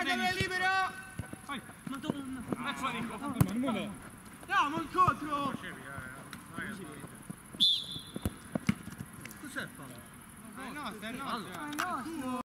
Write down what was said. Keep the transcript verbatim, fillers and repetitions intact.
Giocatore libero! Madonna! Mazza Nico! Andiamo incontro! Cos'è il fallo? Eh no, è no, Fallo. è no.